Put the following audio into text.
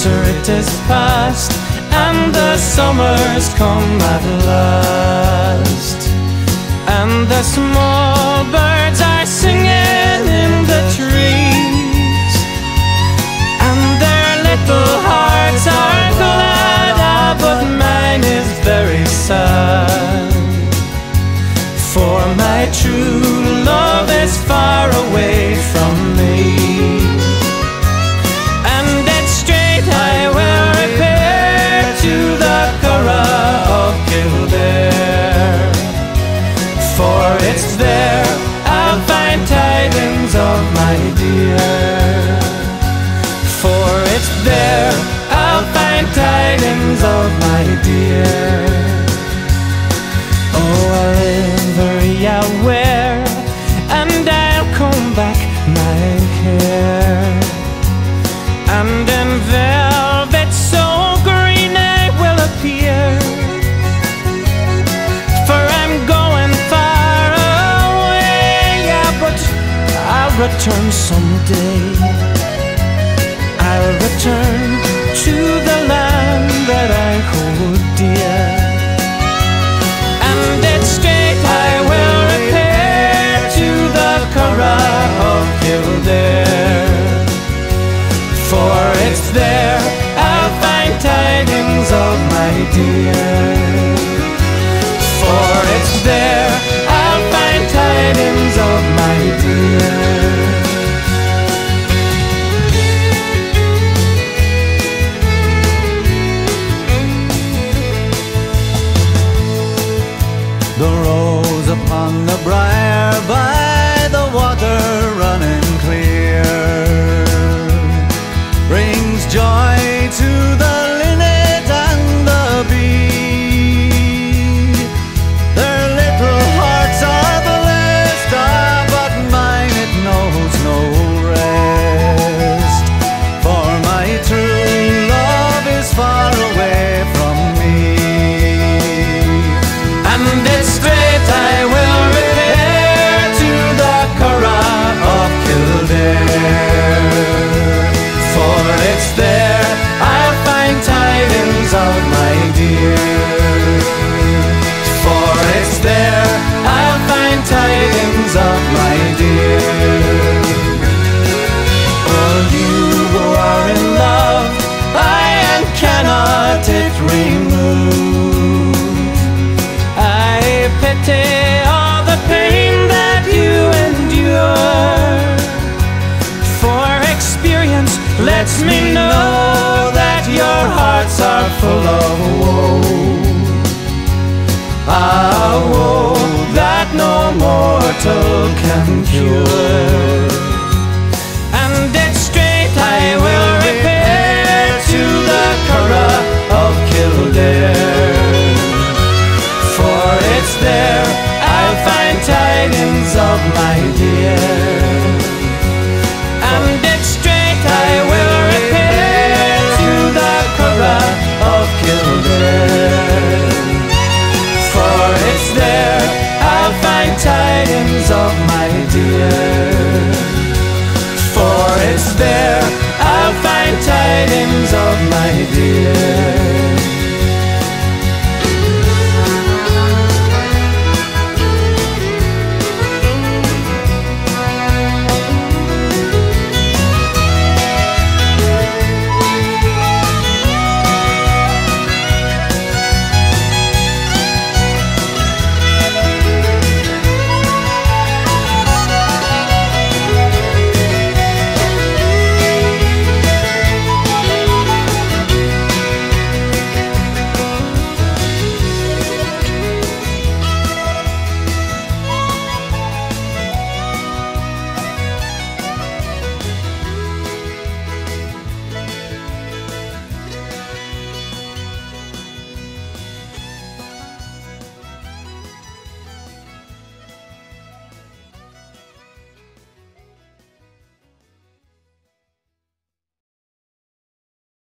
winter it is past, and the summer's come at last. And the small birds are singing in the trees, and their little hearts are glad, but mine is very sad. For my true love is far away from me, and it's straight I will repair to the Curragh of Kildare. For it's there I'll find tidings of my dear. For it's there I'll find tidings of my dear. Oh, I live very aware, and I'll comb back my hair, and in velvet so green I will appear. For I'm going far away, yeah, but I'll return someday. I'll return to the land that I hold dear, and it's straight I will repair to the Curragh of Kildare. For it's there I'll find tidings of my dear. For it's there I'll find tidings of my dear. The rose upon the briar by the water running clear brings joy to the linnet and the bee. Their little hearts are blessed, but mine it knows no rest. For my true love is far away from me, and it's straight I will repair to the Curragh of Kildare. For it's there I'll find tidings of my dear. For it's there I'll find tidings of my dear. Oh, you who are in love, I and cannot it remove. I pity all the pain that you endure, for experience lets me know that your hearts are full of woe. Ah, woe that no mortal can cure.